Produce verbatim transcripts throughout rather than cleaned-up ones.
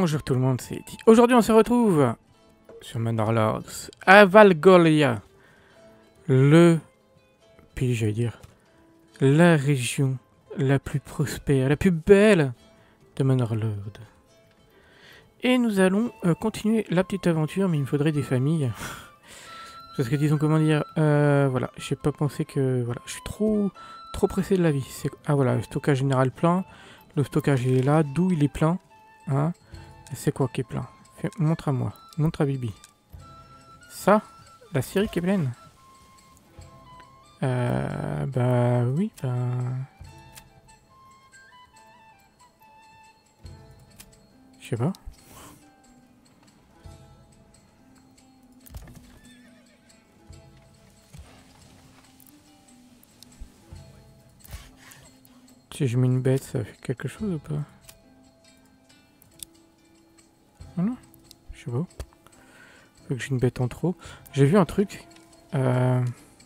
Bonjour tout le monde, c'est Eddie. Aujourd'hui on se retrouve sur Manor Lords à Valgolia, le pays, j'allais dire, la région la plus prospère, la plus belle de Manor Lords. Et nous allons euh, continuer la petite aventure, mais il me faudrait des familles. Parce que disons, comment dire, euh, voilà, j'ai pas pensé que, voilà, je suis trop, trop pressé de la vie. Ah voilà, le stockage général plein, le stockage il est là, d'où il est plein, hein. C'est quoi qui est plein? Fais, montre à moi, montre à Bibi. Ça, la scierie qui est pleine. Euh, bah oui, bah... Je sais pas. Si je mets une bête, ça fait quelque chose ou pas? Oh non, je sais pas. Faut que j'ai une bête en trop. J'ai vu un truc. Euh...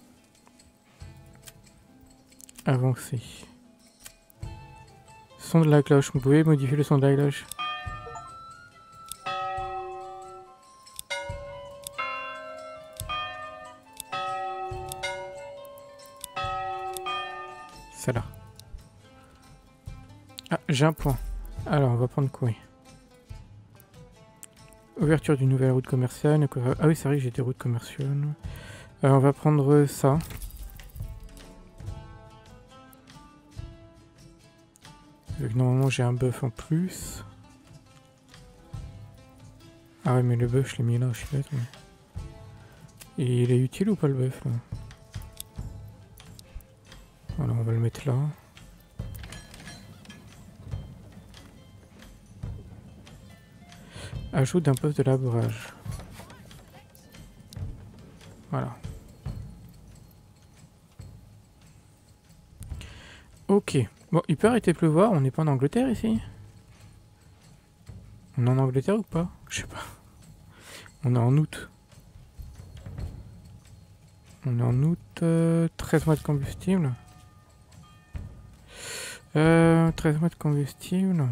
Avancer. Son de la cloche. Vous pouvez modifier le son de la cloche. Ça là. Ah, j'ai un point. Alors, on va prendre quoi? Ouverture d'une nouvelle route commerciale. Ah oui, c'est vrai que j'ai des routes commerciales. Euh, on va prendre ça. Vu que normalement j'ai un buff en plus. Ah ouais, mais le buff, je l'ai mis là, je suis bête. Mais... Et il est utile ou pas le buff là? Voilà, on va le mettre là. Ajout d'un poste de labourage. Voilà. Ok. Bon, il peut arrêter de pleuvoir, on n'est pas en Angleterre ici? On est en Angleterre ou pas? Je sais pas. On est en août. On est en août. Euh, treize mois de combustible. Euh, treize mois de combustible.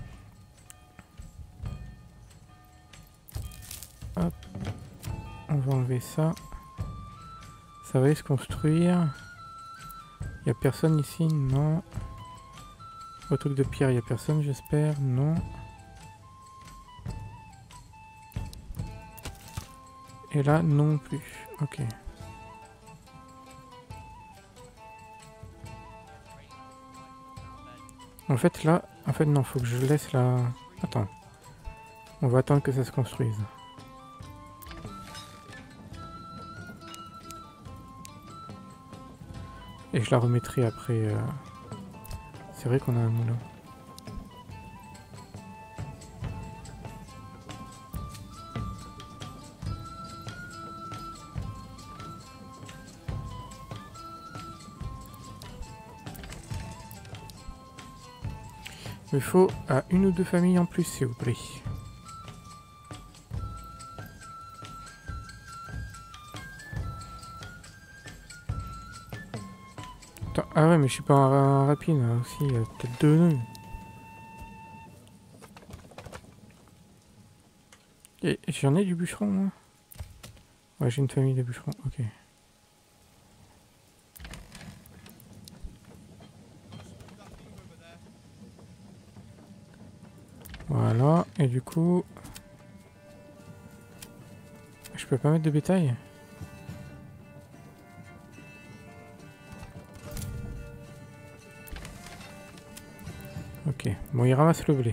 Hop. On va enlever ça. Ça va se construire. Il n'y a personne ici? Non. Au truc de pierre, il n'y a personne, j'espère? Non. Et là, non plus. Ok. En fait, là... En fait, non, faut que je laisse la... Attends. On va attendre que ça se construise. Et je la remettrai après... Euh... C'est vrai qu'on a un moulin. Il faut à une ou deux familles en plus, s'il vous plaît. Attends, ah ouais, mais je suis pas un, un rapide là, aussi, il y a peut-être deux nœuds. Et j'en ai du bûcheron, moi. Ouais, j'ai une famille de bûcherons, ok. Voilà, et du coup... Je peux pas mettre de bétail? Ok, bon, il ramasse le blé.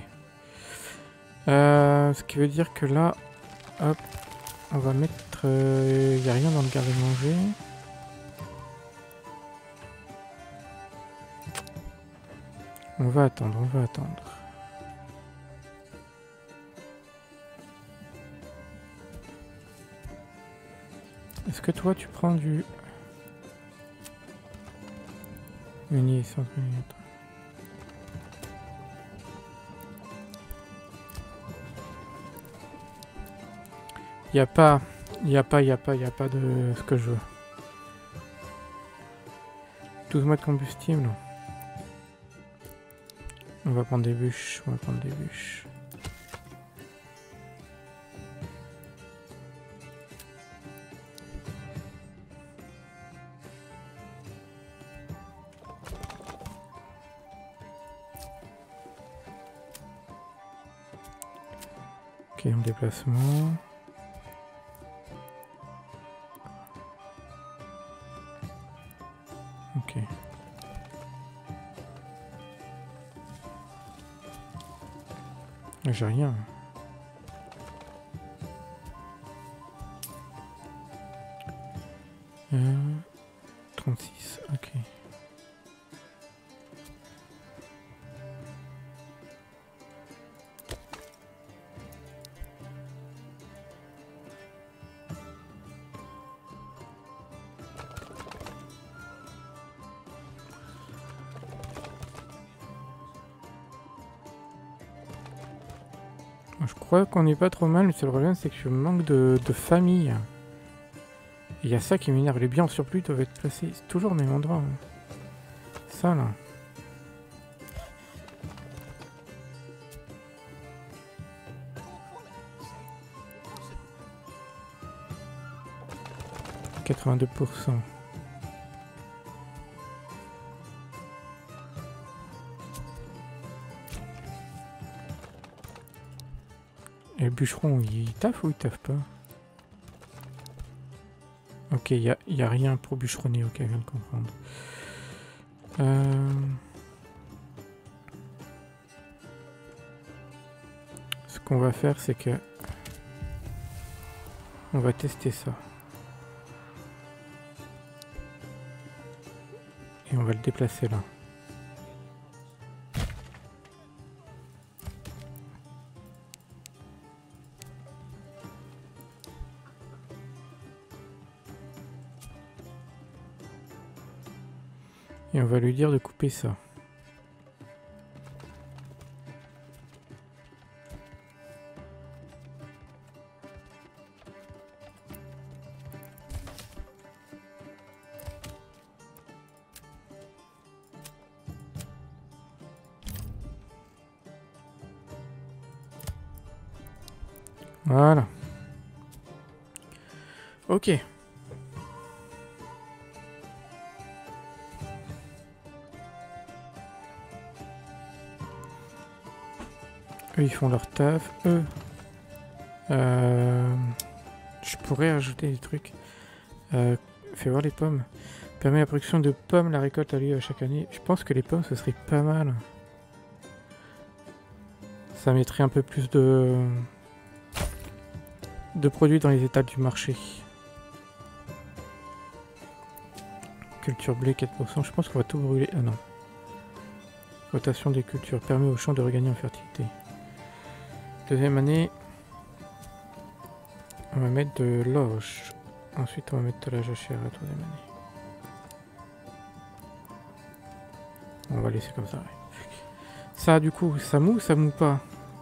Euh, ce qui veut dire que là, hop, on va mettre... Il euh, n'y a rien dans le garde-manger. On va attendre, on va attendre. Est-ce que toi tu prends du... Meunier, centre meunier. Y a pas, y a pas, y a pas, y a pas de ce que je veux. douze mois de combustible. On va prendre des bûches, on va prendre des bûches. Ok, en déplacement. Ok. J'ai rien. Euh, trente-six, ok. Je crois qu'on n'est pas trop mal, mais le seul problème c'est que je manque de, de famille. Il y a ça qui m'énerve, les biens en surplus doivent être placés toujours au même endroit. Hein. Ça là. quatre-vingt-deux pour cent. Et le bûcheron, il taffe ou il taffe pas? Ok, il n'y a, y a rien pour bûcheronner, ok, je viens de comprendre. Euh... Ce qu'on va faire, c'est que... On va tester ça. Et on va le déplacer là. Et on va lui dire de couper ça. Voilà. Ok. Eux, ils font leur taf. Eux. Euh, je pourrais ajouter des trucs. Euh, fais voir les pommes. Permet la production de pommes, la récolte a lieu chaque année. Je pense que les pommes, ce serait pas mal. Ça mettrait un peu plus de... de produits dans les étals du marché. Culture blé, quatre pour cent. Je pense qu'on va tout brûler. Ah non. Rotation des cultures. Permet aux champs de regagner en fertilité. Deuxième année. On va mettre de l'orge. Ensuite, on va mettre de la jachère la troisième année. On va laisser comme ça. Ouais. Ça, du coup, ça moue ou ça moue pas?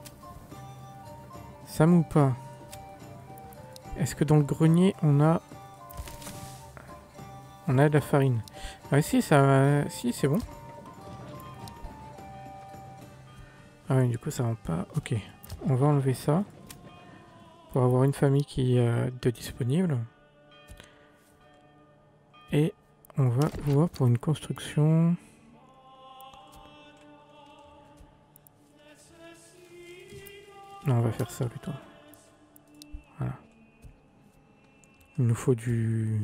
Ça moue pas. Est-ce que dans le grenier, on a... On a de la farine? Ah si, ça... Si, c'est bon. Ah oui, du coup, ça rend pas... Ok. On va enlever ça. Pour avoir une famille qui est de disponible. Et on va voir pour une construction... Non, on va faire ça plutôt. Voilà. Il nous faut du...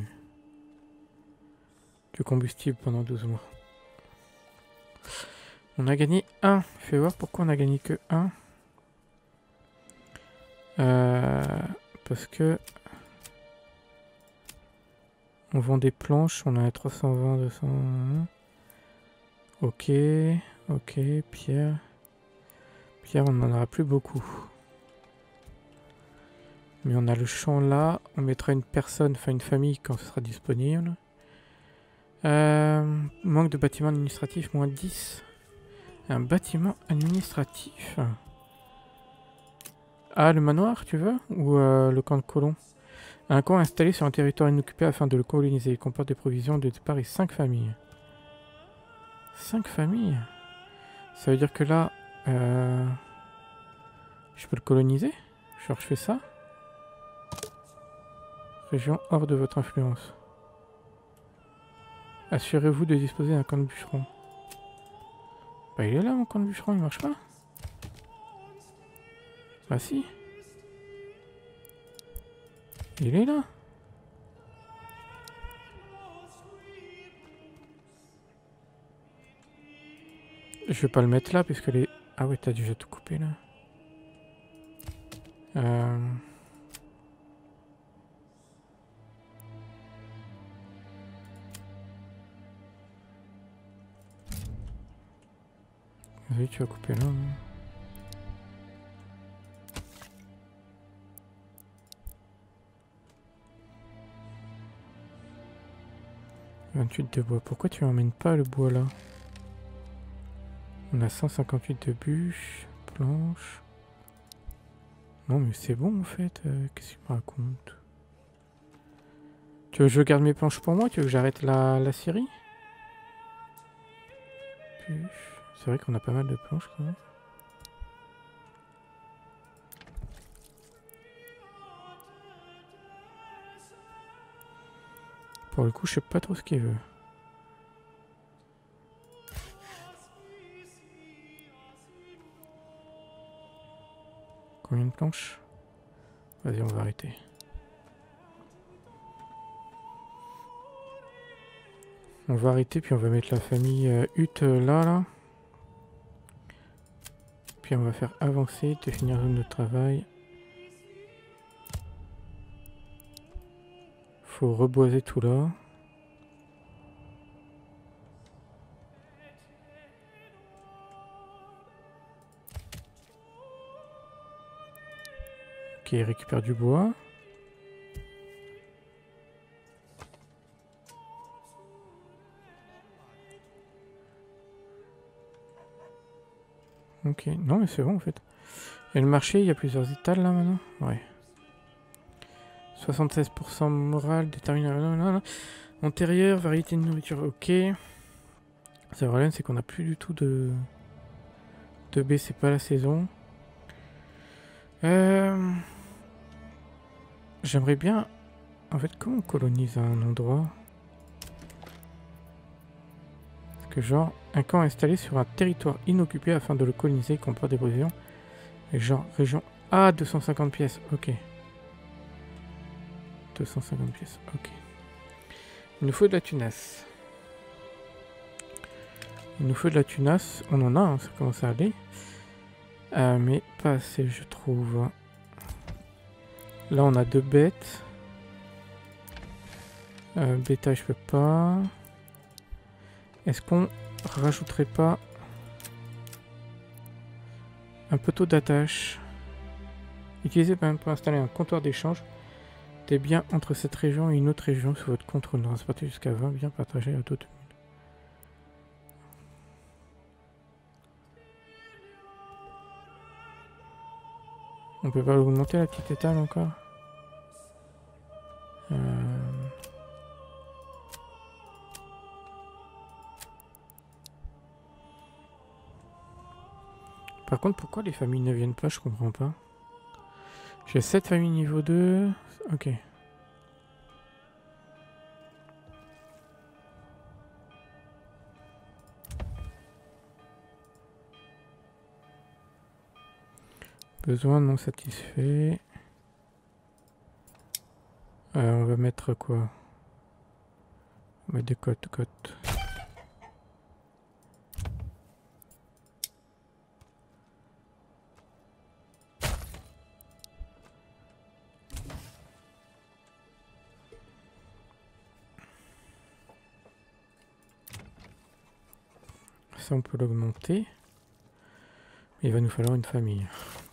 du combustible pendant douze mois. On a gagné un. Fais voir pourquoi on a gagné que un. Euh, parce que... On vend des planches, on a trois cent vingt, deux cents... Ok, ok, pierre. Pierre, on n'en aura plus beaucoup. Mais on a le champ là, on mettra une personne, enfin une famille quand ce sera disponible. Euh, manque de bâtiment administratif, moins dix. Un bâtiment administratif. Ah, le manoir, tu veux? Ou euh, le camp de colons? Un camp installé sur un territoire inoccupé afin de le coloniser. Il comporte des provisions de départ et cinq familles. cinq familles? Ça veut dire que là... Euh, je peux le coloniser? Genre je fais ça? Région hors de votre influence. Assurez-vous de disposer d'un camp de bûcheron. Bah il est là mon camp de bûcheron, il marche pas? Bah si. Il est là? Je vais pas le mettre là puisque les... Ah ouais, t'as déjà tout coupé là. Euh... Oui, tu vas couper là. Hein. vingt-huit de bois. Pourquoi tu emmènes pas le bois là? On a cent cinquante-huit de bûches, planches. Non mais c'est bon en fait. Euh, Qu'est-ce que tu me racontes? Tu veux que je garde mes planches pour moi? Tu veux que j'arrête la, la scierie? Bûches. C'est vrai qu'on a pas mal de planches quand même. Pour le coup, je sais pas trop ce qu'il veut. Combien de planches? Vas-y, on va arrêter. On va arrêter, puis on va mettre la famille euh, Hutte euh, là, là. Puis on va faire avancer, définir zone de travail. Faut reboiser tout là. Ok, récupère du bois. Ok, non mais c'est bon en fait. Et le marché, il y a plusieurs étals là maintenant? Ouais. soixante-seize pour cent morale, déterminé... Non, non, non. Antérieur, variété de nourriture, ok. Le problème c'est qu'on a plus du tout de... De B, c'est pas la saison. Euh... J'aimerais bien... En fait, comment on colonise un endroit? Parce que genre, un camp installé sur un territoire inoccupé afin de le coloniser comporte des provisions. Et genre, région A, deux cent cinquante pièces, ok. deux cent cinquante pièces, ok. Il nous faut de la tunasse. Il nous faut de la tunasse. On en a, hein, ça commence à aller. Euh, mais pas assez, je trouve. Là, on a deux bêtes. Euh, bétail, je peux pas. Est-ce qu'on rajouterait pas un poteau d'attache? Utilisez par exemple pour installer un comptoir d'échange des biens entre cette région et une autre région sous votre contrôle. Transporter jusqu'à vingt biens partagés à d'autres. On peut pas augmenter la petite étale encore? euh... Par contre, pourquoi les familles ne viennent pas? Je comprends pas. J'ai sept familles niveau deux. Ok. Besoin non satisfait. Euh, on va mettre quoi? On va mettre des cotes, cotes. Ça, on peut l'augmenter. Il va nous falloir une famille.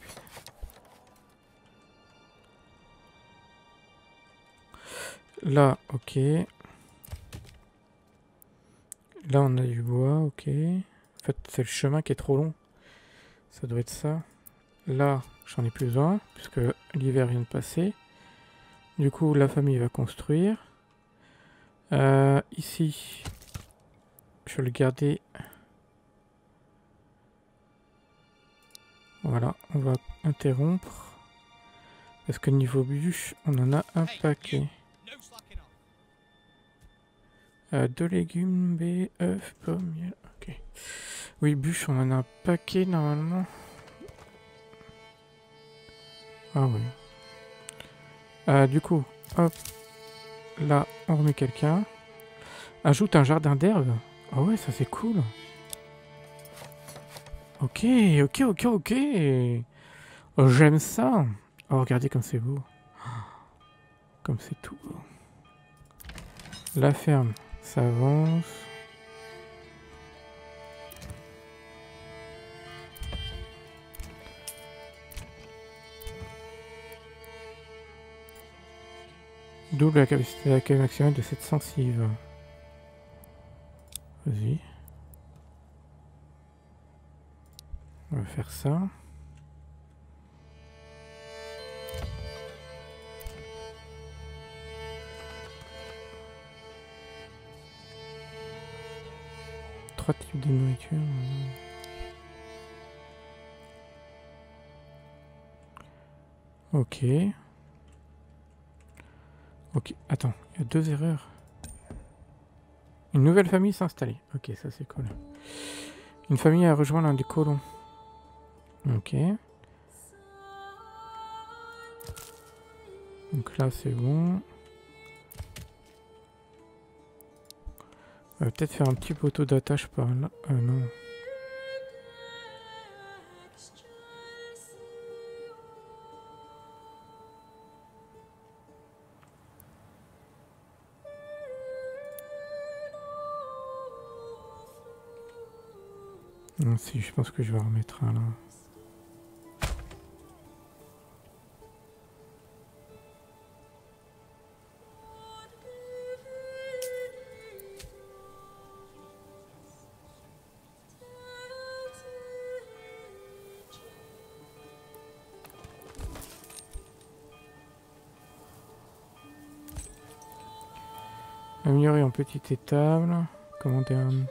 Là, ok. Là, on a du bois, ok. En fait, c'est le chemin qui est trop long. Ça doit être ça. Là, j'en ai plus besoin, puisque l'hiver vient de passer. Du coup, la famille va construire. Euh, ici, je vais le garder. Voilà, on va interrompre. Parce que niveau bûche, on en a un paquet. Euh, deux légumes, B, œufs, pommes, miel. Ok. Oui, bûche, on en a un paquet normalement. Ah oui. Euh, du coup, Hop. Là, on remet quelqu'un. Ajoute un jardin d'herbes. Ah ouais, ça c'est cool. Ok, ok, ok, ok. Oh, j'aime ça. Oh, regardez comme c'est beau. Comme c'est tout beau. La ferme, ça avance. Double la capacité d'accueil maximale de cette sensive. Vas-y. On va faire ça. Trois types de nourriture. Ok. Ok, attends, il y a deux erreurs. Une nouvelle famille s'installer. Ok, ça c'est cool. Une famille a rejoint l'un des colons. Ok. Donc là c'est bon. On va peut-être faire un petit poteau d'attache par là. Euh, non. Non, si, je pense que je vais en remettre un là. Améliorer en petite étable. Commander un...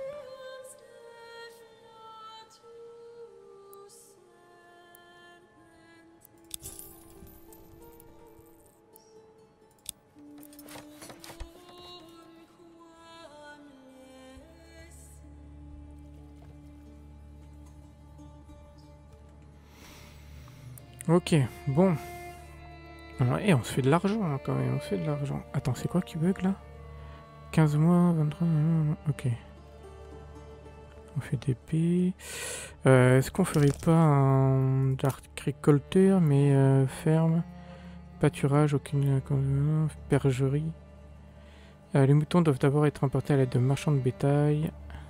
Ok, bon. Et on se fait de l'argent hein, quand même, on se fait de l'argent. Attends, c'est quoi qui bug là? quinze mois, vingt-trois... Ok. On fait des P. Euh, Est-ce qu'on ferait pas un agriculteur, mais euh, ferme, pâturage, aucune euh, bergerie. Euh, les moutons doivent d'abord être importés à l'aide de marchands de bétail.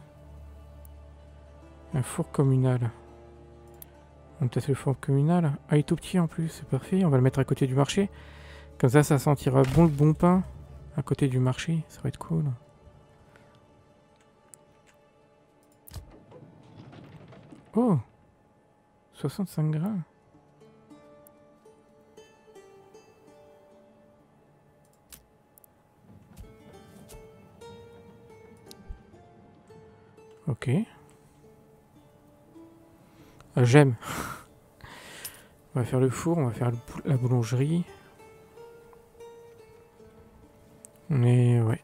Un four communal. On teste le four communal. Ah, il est tout petit en plus, c'est parfait. On va le mettre à côté du marché. Comme ça, ça sentira bon le bon pain à côté du marché. Ça va être cool. Oh, soixante-cinq grammes. Ok. Ah, j'aime. On va faire le four, on va faire le bou la boulangerie. Mais ouais.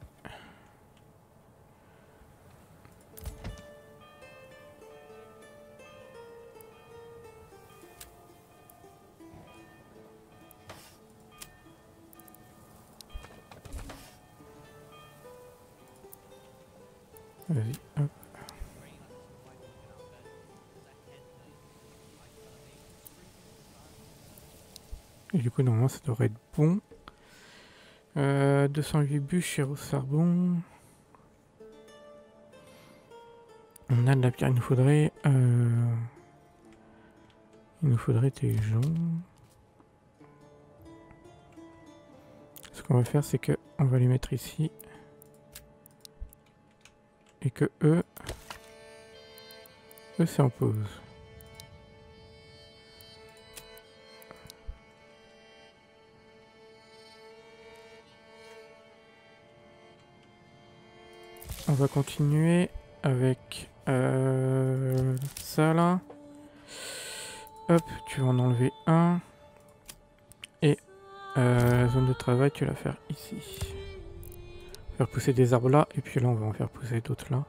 Vas-y, hop. Et du coup, normalement, ça devrait être bon. Euh, deux cent huit bûches au charbon. On a de la pierre. Il nous faudrait... Euh... Il nous faudrait des gens. Ce qu'on va faire, c'est que on va les mettre ici. Et que eux... Eux, c'est en pause. On va continuer avec euh, ça là. Hop, tu vas en enlever un. Et euh, la zone de travail, tu vas la faire ici. Faire pousser des arbres là. Et puis là, on va en faire pousser d'autres là.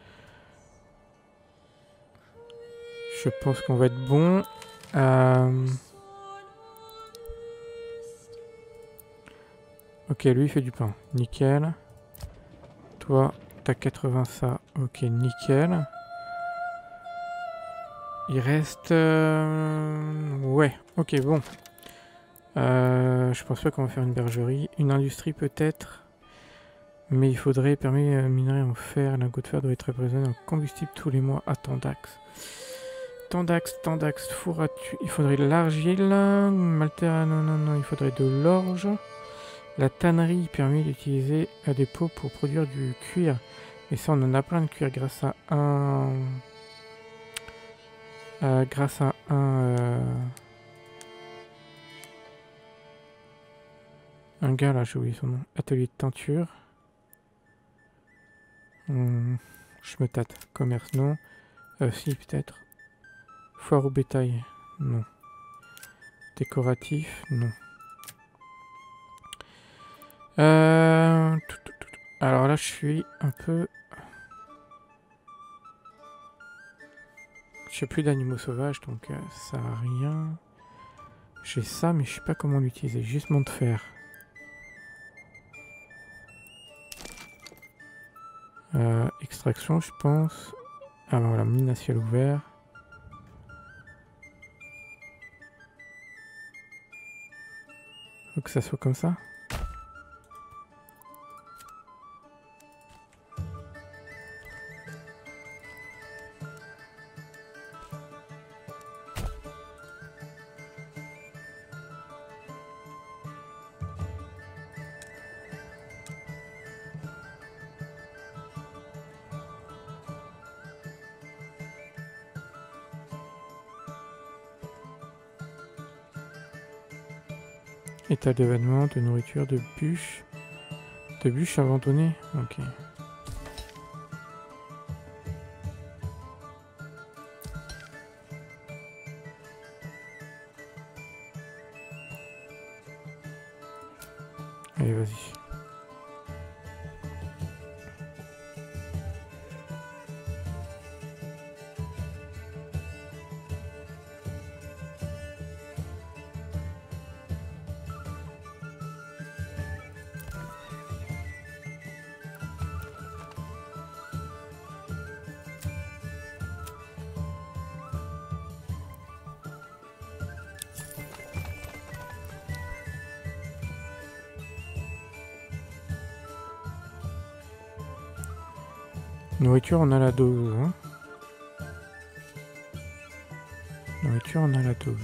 Je pense qu'on va être bon. Euh... Ok, lui il fait du pain. Nickel. Toi, t'as quatre-vingts ça. Ok, nickel. Il reste... Euh... Ouais, ok, bon. Euh, je pense pas qu'on va faire une bergerie. Une industrie peut-être. Mais il faudrait permis euh, minerai en fer. Lingot de fer doit être approvisionné en combustible tous les mois à tant d'axes. Tant d'axes, tant d'axes, four à tuer. Il faudrait de l'argile. Malter, non, non, non, il faudrait de l'orge. La tannerie permet d'utiliser à des pots pour produire du cuir. Et ça, on en a plein de cuir grâce à un... Euh, grâce à un... Euh... Un gars là, j'ai oublié son nom. Atelier de teinture. Hmm, je me tâte. Commerce, non. Euh, si, peut-être. Foire au bétail, non. Décoratif, non. Euh... tout, tout, tout. Alors là, je suis un peu... J'ai plus d'animaux sauvages, donc euh, ça sert à rien. J'ai ça, mais je sais pas comment l'utiliser. Juste mon de fer. Euh, extraction, je pense. Ah ben voilà, mine à ciel ouvert. Faut que ça soit comme ça. État d'événement, de nourriture, de bûches. De bûches abandonnées. Ok. Allez, vas-y. Nourriture, on a la dose. Hein. Nourriture, on a la dose.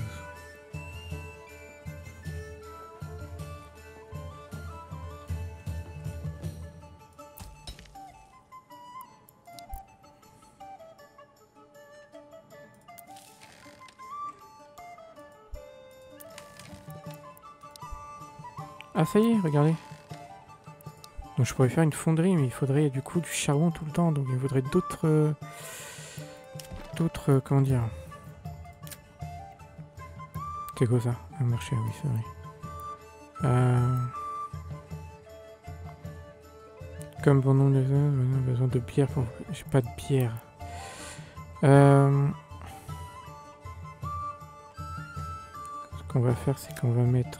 Ah, ça y est, regardez. Donc je pourrais faire une fonderie, mais il faudrait du coup du charbon tout le temps. Donc il faudrait d'autres... Euh, d'autres... Euh, comment dire... C'est quoi ça? Un marché, oui, c'est vrai. Euh... Comme bon nom de... On a besoin de bière pour... J'ai pas de bière. Euh... Ce qu'on va faire, c'est qu'on va mettre...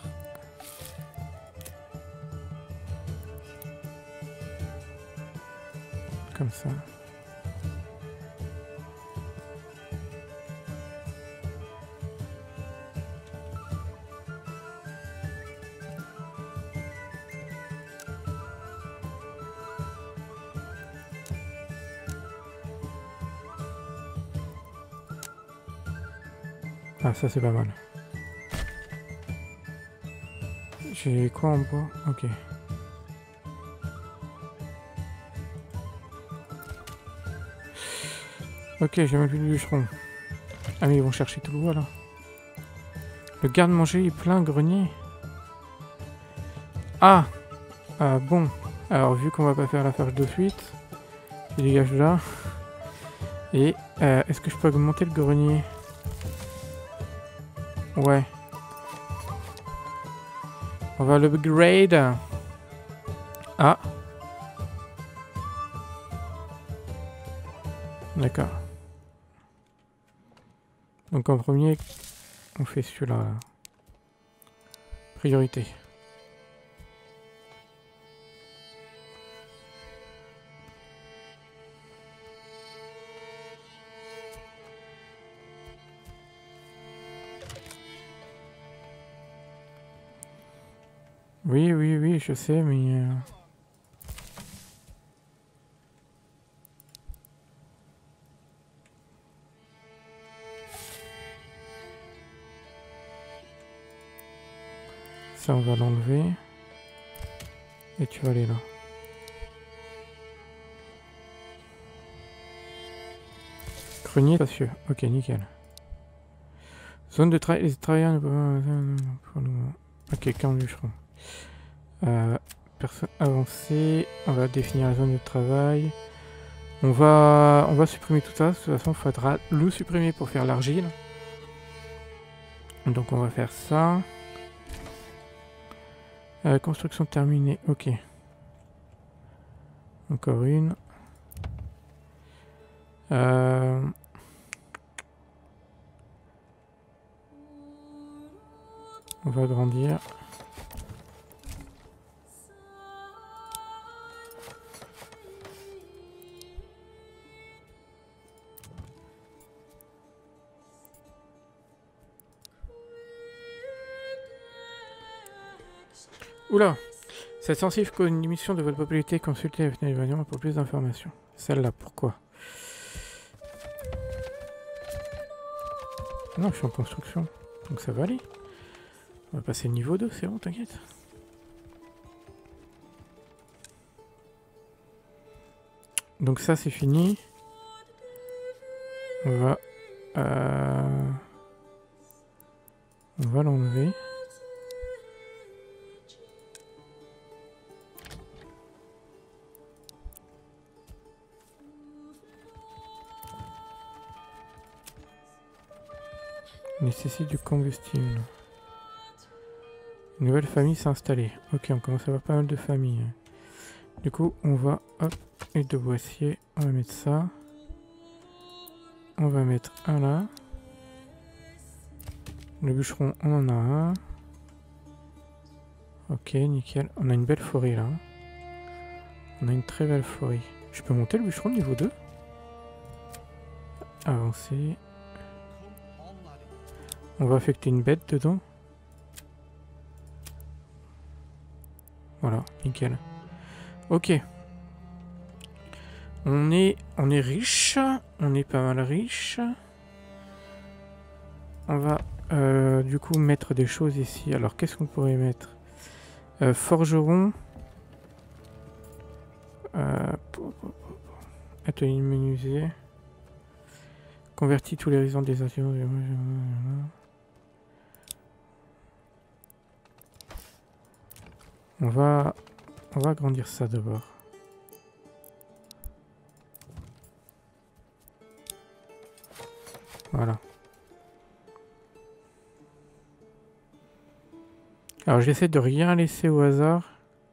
Comme ça. Ah, ça c'est pas mal. J'ai quoi en bois? Ok. Ok, j'ai même plus de bûcheron. Ah mais ils vont chercher tout le bois là. Le garde-manger est plein, grenier. Ah, ah bon. Alors vu qu'on va pas faire la ferge de suite, je dégage là. Et euh, est-ce que je peux augmenter le grenier? Ouais. On va l'upgrade. Ah. D'accord. Donc en premier, on fait celui-là. Là. Priorité. Oui, oui, oui, je sais, mais... Euh... Ça, on va l'enlever. Et tu vas aller là. Grenier spacieux. Ok, nickel. Zone de travail. Les travailleurs ne peuvent pas... Ok, quarante bûcherons. Euh, personne avancée. On va définir la zone de travail. On va, on va supprimer tout ça. De toute façon, il faudra le supprimer pour faire l'argile. Donc on va faire ça. Euh, construction terminée. Ok. Encore une. Euh... On va agrandir. Oula! C'est sensible qu'une émission de votre popularité, consultez la fenêtre pour plus d'informations. Celle-là, pourquoi? Non, je suis en construction. Donc ça va aller. On va passer niveau deux, c'est bon, t'inquiète. Donc ça, c'est fini. On va... Euh... On va l'enlever. Nécessite du combustible. Une nouvelle famille s'est installée. Ok, on commence à avoir pas mal de familles. Du coup, on va... Hop, et deux boissiers. On va mettre ça. On va mettre un là. Le bûcheron, on en a un. Ok, nickel. On a une belle forêt là. On a une très belle forêt. Je peux monter le bûcheron niveau deux? Avancer. On va affecter une bête dedans. Voilà, nickel. Ok. On est, on est riche. On est pas mal riche. On va euh, du coup mettre des choses ici. Alors qu'est-ce qu'on pourrait mettre? euh, Forgeron. Euh, atelier menuisier. Convertit tous les résidents des ateliers. On va, on va agrandir ça d'abord. Voilà. Alors j'essaie de rien laisser au hasard.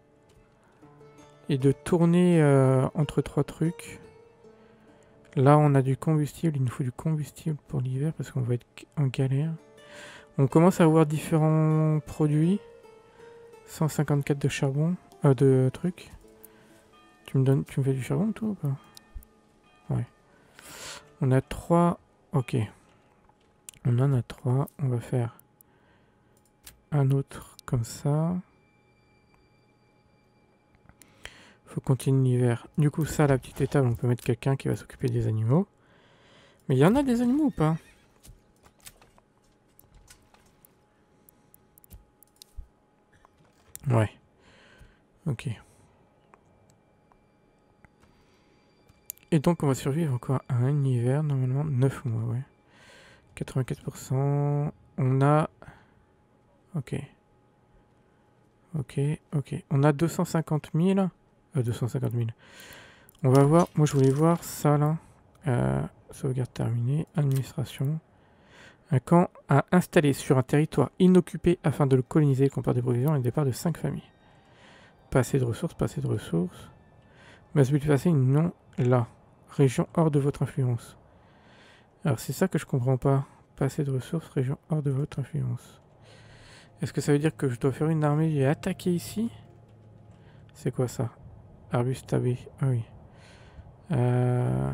Et de tourner euh, entre trois trucs. Là on a du combustible. Il nous faut du combustible pour l'hiver parce qu'on va être en galère. On commence à avoir différents produits. cent cinquante-quatre de charbon. Euh, de trucs. Tu me donnes, tu me fais du charbon toi ou pas? Ouais. On a trois. Ok. On en a trois. On va faire un autre comme ça. Faut continuer l'hiver. Du coup, ça, la petite étable, on peut mettre quelqu'un qui va s'occuper des animaux. Mais il y en a des animaux ou pas? Ouais. Ok. Et donc, on va survivre encore à un hiver, normalement, neuf mois, ouais. quatre-vingt-quatre pour cent. On a... Ok. Ok, ok. On a deux cent cinquante mille. Euh, deux cent cinquante mille. On va voir... Moi, je voulais voir ça, là. Euh, sauvegarde terminée. Administration. Un camp à installer sur un territoire inoccupé afin de le coloniser, comporte des provisions et le départ de cinq familles. Pas assez de ressources, pas assez de ressources. Masse multifacée, non, là. Région hors de votre influence. Alors c'est ça que je comprends pas. Pas assez de ressources, région hors de votre influence. Est-ce que ça veut dire que je dois faire une armée et attaquer ici? C'est quoi ça? Arbuste tabé, ah oui. Euh...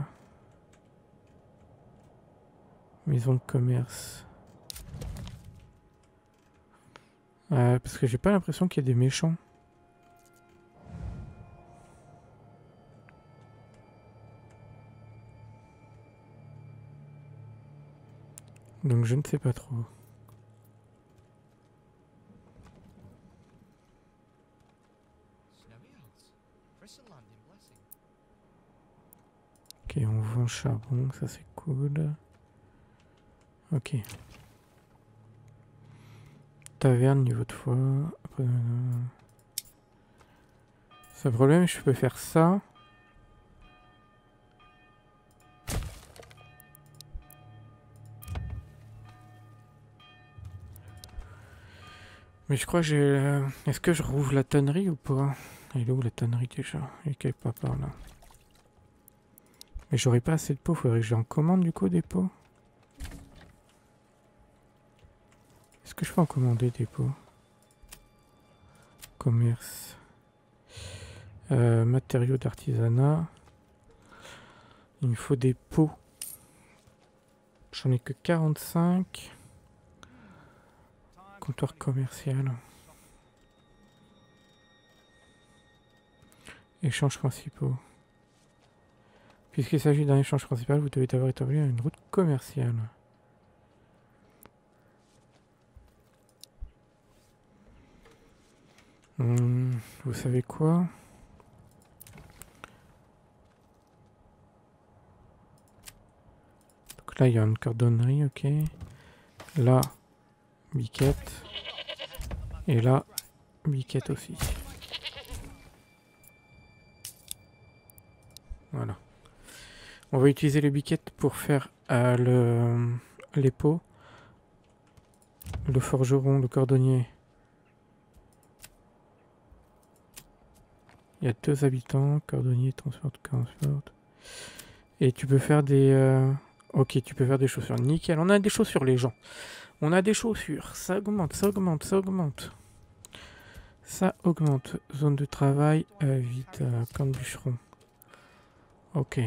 Maison de commerce. Euh, parce que j'ai pas l'impression qu'il y a des méchants. Donc je ne sais pas trop. Ok, on vend charbon, ça c'est cool. Ok. Taverne, niveau de foi. Après, euh... c'est un problème, je peux faire ça. Mais je crois que j'ai... Euh... Est-ce que je rouvre la tannerie ou pas? Elle est où la tannerie déjà? Elle est quelque part par là. Mais j'aurais pas assez de pots, faudrait que j'en commande du coup des pots. Est-ce que je peux en commander des pots? Commerce. Euh, matériaux d'artisanat. Il me faut des pots. J'en ai que quarante-cinq. Comptoir commercial. Échanges principaux. Puisqu'il s'agit d'un échange principal, vous devez avoir établi une route commerciale. Hum, vous savez quoi? Donc là, il y a une cordonnerie, ok. Là, biquette. Et là, biquette aussi. Voilà. On va utiliser les biquettes pour faire euh, le, les pots. Le forgeron, le cordonnier. Il y a deux habitants. Cordonnier, transport, transport. Et tu peux faire des... Euh... Ok, tu peux faire des chaussures. Nickel. On a des chaussures, les gens. On a des chaussures. Ça augmente, ça augmente, ça augmente. Ça augmente. Zone de travail. Euh, vite. Euh, camp de bûcheron. Ok.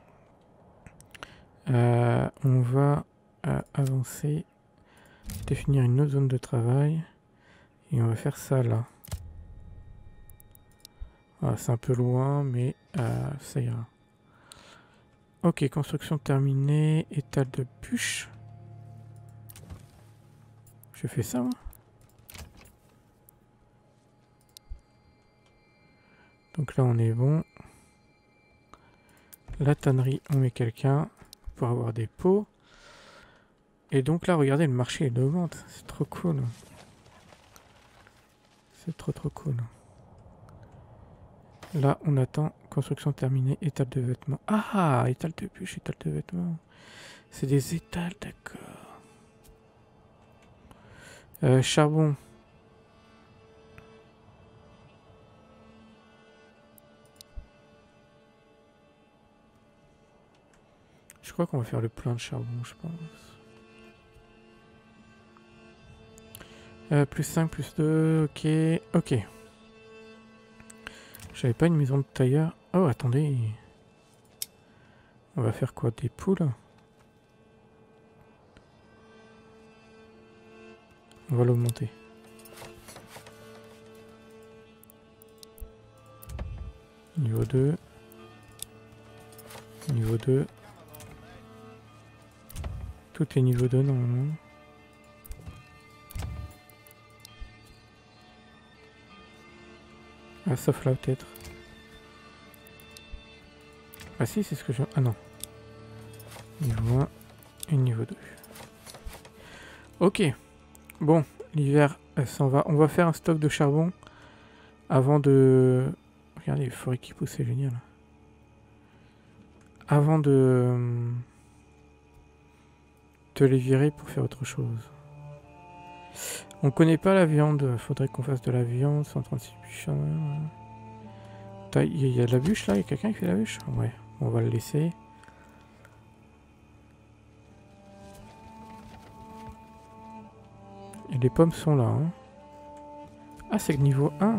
Euh, on va euh, avancer. Définir une autre zone de travail. Et on va faire ça là. Ah, c'est un peu loin, mais euh, ça ira. Ok, construction terminée. Étal de bûche. Je fais ça, moi. Donc là, on est bon. La tannerie, on met quelqu'un pour avoir des pots. Et donc là, regardez, le marché il augmente. C'est trop cool. C'est trop trop cool. Là, on attend construction terminée, étal de vêtements. Ah, étal de bûche, étal de vêtements. C'est des étals, d'accord. Euh, charbon. Je crois qu'on va faire le plein de charbon, je pense. Euh, plus cinq, plus deux, ok, ok. J'avais pas une maison de tailleur. Oh, attendez. On va faire quoi? Des poules? On va l'augmenter. Niveau deux. Niveau deux. Tout est niveau deux normalement. Ah, sauf là peut-être. Ah si, c'est ce que je... Ah non. Niveau un et niveau deux. Ok. Bon, l'hiver, elle s'en va. On va faire un stock de charbon avant de... Regardez les forêts qui poussent, c'est génial. Avant de... de les virer pour faire autre chose. On connaît pas la viande. Faudrait qu'on fasse de la viande. cent trente-six bûches. Il y a de la bûche là? Il y a quelqu'un qui fait la bûche? Ouais, on va le laisser. Et les pommes sont là. Hein. Ah, c'est le niveau un.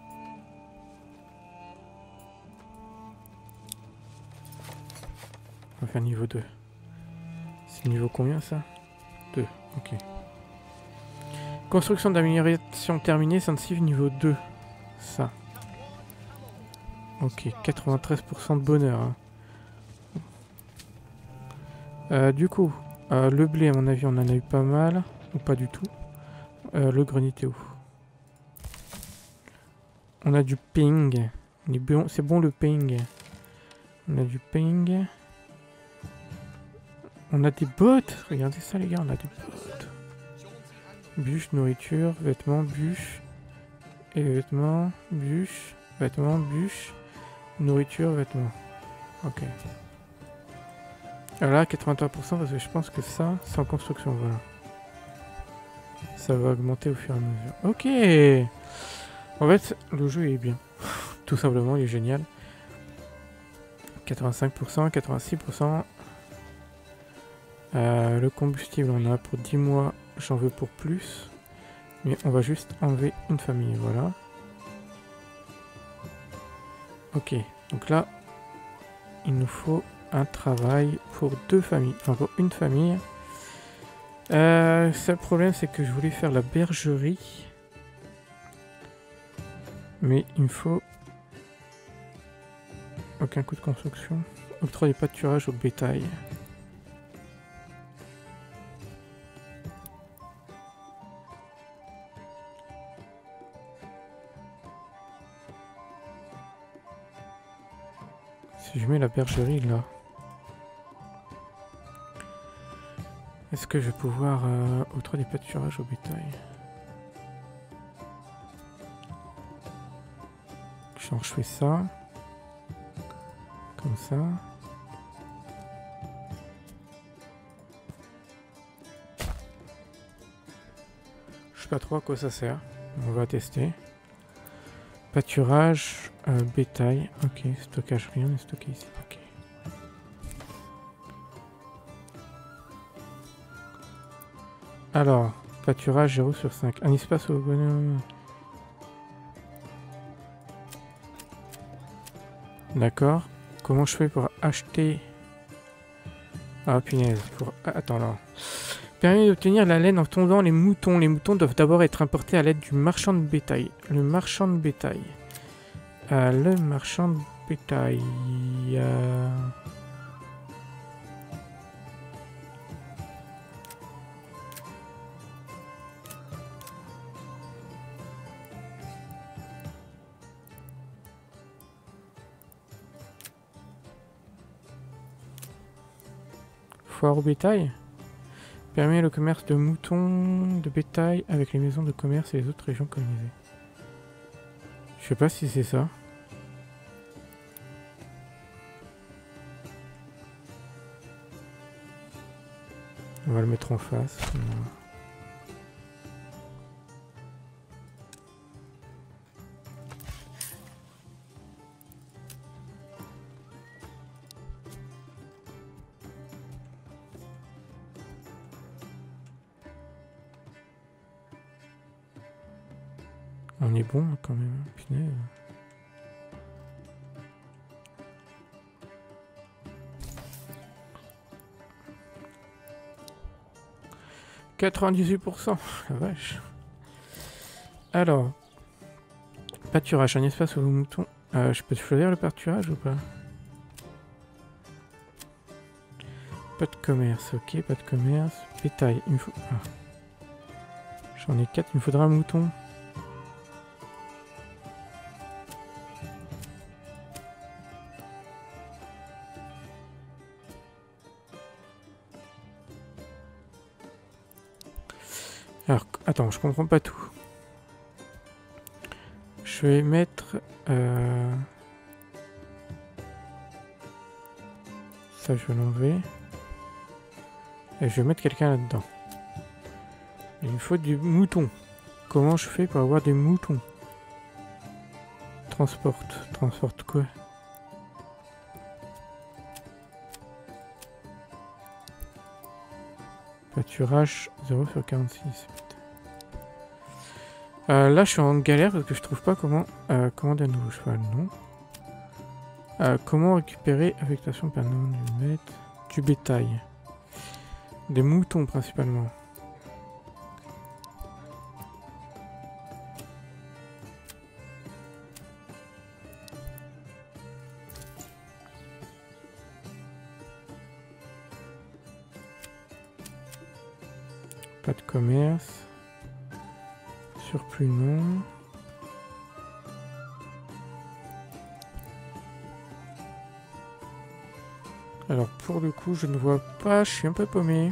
On va faire niveau deux. C'est niveau combien ça? deux, ok. Construction d'amélioration terminée, Sensitive niveau deux. Ça. Ok, quatre-vingt-treize pour cent de bonheur. Hein. Euh, du coup, euh, le blé, à mon avis, on en a eu pas mal. Ou pas du tout. Euh, le grenier est où? On a du ping. C'est bon le ping. On a du ping. On a des bottes. Regardez ça les gars, on a des bottes. Bûche, nourriture, vêtements, bûche. Et vêtements, bûche, vêtements, bûche. Nourriture, vêtements. Ok. Alors là, quatre-vingt-trois pour cent parce que je pense que ça, c'est en construction, voilà. Ça va augmenter au fur et à mesure. Ok. En fait, le jeu est bien. Tout simplement, il est génial. quatre-vingt-cinq pour cent, quatre-vingt-six pour cent. Euh, le combustible, on a pour dix mois. J'en veux pour plus. Mais on va juste enlever une famille, voilà. Ok, donc là, il nous faut un travail pour deux familles. Enfin, pour une famille. Euh, seul problème, c'est que je voulais faire la bergerie. Mais il me faut... Aucun coût de construction. Octroi des pâturages au bétail. Si je mets la bergerie là, est-ce que je vais pouvoir euh, octroyer des pâturages au bétail? Genre je fais ça, comme ça. Je sais pas trop à quoi ça sert, on va tester. Pâturage, euh, bétail, ok, stockage, rien n'est stocké ici, ok. Alors, pâturage zéro sur cinq, un espace au bonhomme. D'accord, comment je fais pour acheter... Ah punaise, pour... Ah, attends là. Permet d'obtenir la laine en tondant les moutons. Les moutons doivent d'abord être importés à l'aide du marchand de bétail. Le marchand de bétail. Euh, le marchand de bétail. Euh... Foire au bétail. Permet le commerce de moutons, de bétail avec les maisons de commerce et les autres régions colonisées. Je sais pas si c'est ça. On va le mettre en face. On est bon quand même, punaise. quatre-vingt-dix-huit pour cent, la vache. Alors, pâturage, un espace où le mouton... Euh, je peux choisir le pâturage ou pas? Pas de commerce, ok, pas de commerce. Bétail, il me faut... Ah. J'en ai quatre, il me faudra un mouton. Alors, attends, je comprends pas tout. Je vais mettre... Euh... Ça, je vais l'enlever. Et je vais mettre quelqu'un là-dedans. Il me faut du mouton. Comment je fais pour avoir des moutons? Transporte. Transporte quoi? Pâturage zéro sur quarante-six. Euh, là je suis en galère parce que je trouve pas comment euh, commander un nouveau cheval, non. Euh, comment récupérer affectation permanente du maître, du bétail. Des moutons principalement. Pas de commerce. Surplus non. Alors pour le coup je ne vois pas, je suis un peu paumé.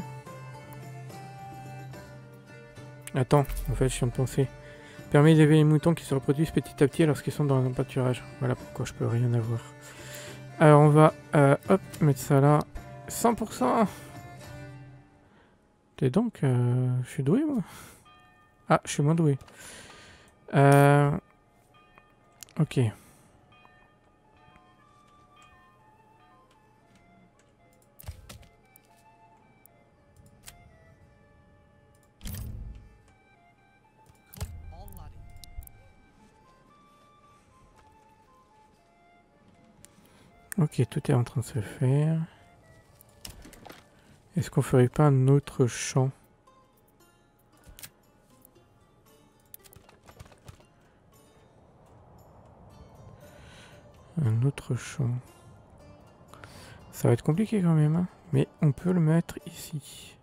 Attends, en fait je viens de penser. Permet d'élever les moutons qui se reproduisent petit à petit lorsqu'ils sont dans un pâturage. Voilà pourquoi je peux rien avoir. Alors on va euh, hop mettre ça là. cent pour cent. Et donc, euh, je suis doué moi. Ah, je suis moins doué. Euh... Ok. Ok, tout est en train de se faire. Est-ce qu'on ferait pas un autre champ? Un autre champ. Ça va être compliqué quand même, hein, mais on peut le mettre ici.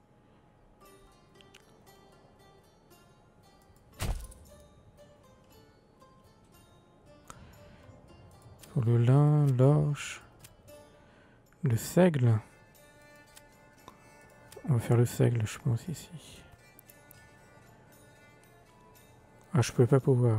Pour le lin, l'orge, le seigle. On va faire le seigle, je pense, ici. Ah, je peux pas pouvoir.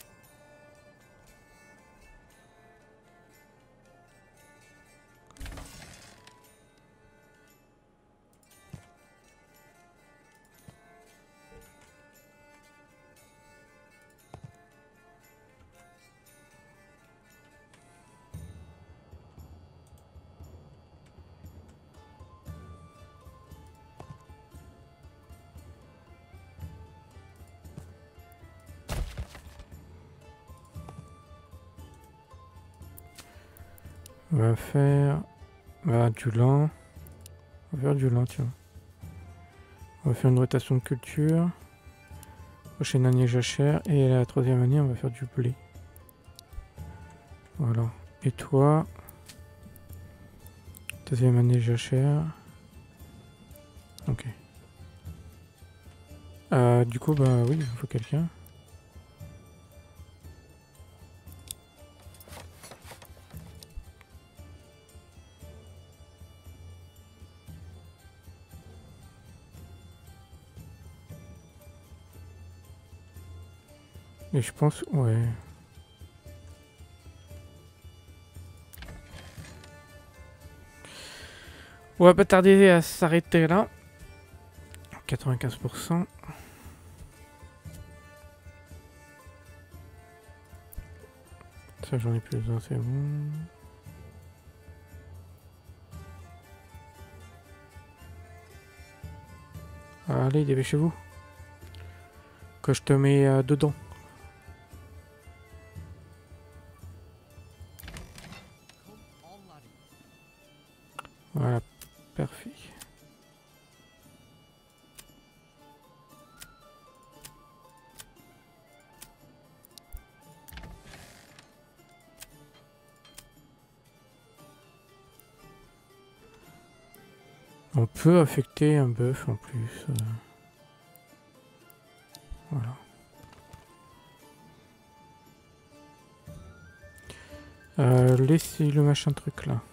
On va faire bah, du lin. On va faire du lin, tiens. On va faire une rotation de culture. Prochaine année, jachère. Et la troisième année, on va faire du blé. Voilà. Et toi, deuxième année, jachère. Ok. Euh, du coup, bah oui, il faut quelqu'un. Et je pense, ouais. On va pas tarder à s'arrêter là. quatre-vingt-quinze pour cent. Ça, j'en ai plus besoin, c'est bon. Allez, dépêchez-vous. Que je te mets euh, dedans. Voilà, parfait. On peut affecter un bœuf en plus. Euh... Voilà. Euh, laissez le machin truc là.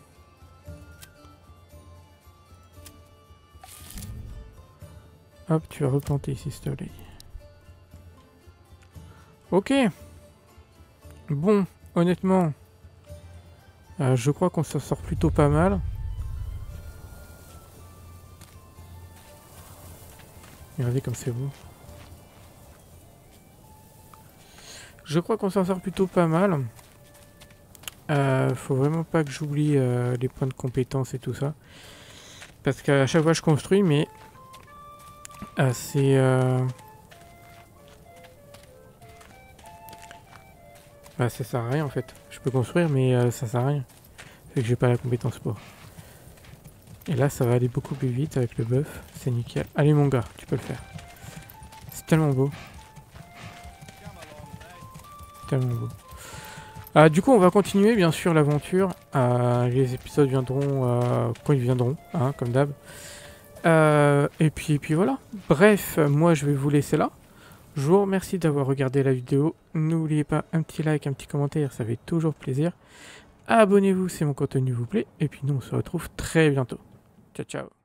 Hop, tu vas replanter ici, s'il te plaît. Ok. Bon, honnêtement, euh, je crois qu'on s'en sort plutôt pas mal. Regardez comme c'est beau. Je crois qu'on s'en sort plutôt pas mal. Euh, faut vraiment pas que j'oublie euh, les points de compétence et tout ça. Parce qu'à chaque fois je construis, mais euh, c'est... Euh... Bah, ça sert à rien en fait. Je peux construire, mais euh, ça sert à rien. Fait que j'ai pas la compétence pour. Et là, ça va aller beaucoup plus vite avec le bœuf. C'est nickel. Allez mon gars, tu peux le faire. C'est tellement beau. Tellement beau. Euh, du coup, on va continuer bien sûr l'aventure. Euh, les épisodes viendront euh, quand ils viendront, hein, comme d'hab. Euh, et puis, et puis voilà. Bref, moi je vais vous laisser là. Je vous remercie d'avoir regardé la vidéo. N'oubliez pas un petit like, un petit commentaire, ça fait toujours plaisir. Abonnez-vous si mon contenu vous plaît. Et puis nous on se retrouve très bientôt. Ciao ciao.